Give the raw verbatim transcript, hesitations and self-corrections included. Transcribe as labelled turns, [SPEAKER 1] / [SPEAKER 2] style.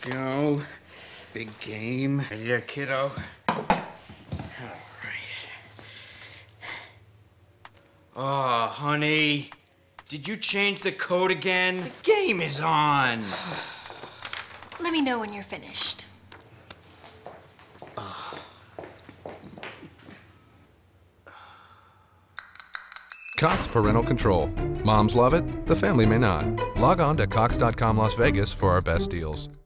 [SPEAKER 1] go. Big game. Ready there, kiddo? All right. Oh, honey. Did you change the code again? The game is on.
[SPEAKER 2] Let me know when you're finished.
[SPEAKER 3] Cox Parental Control. Moms love it, the family may not. Log on to cox dot com Las Vegas for our best deals.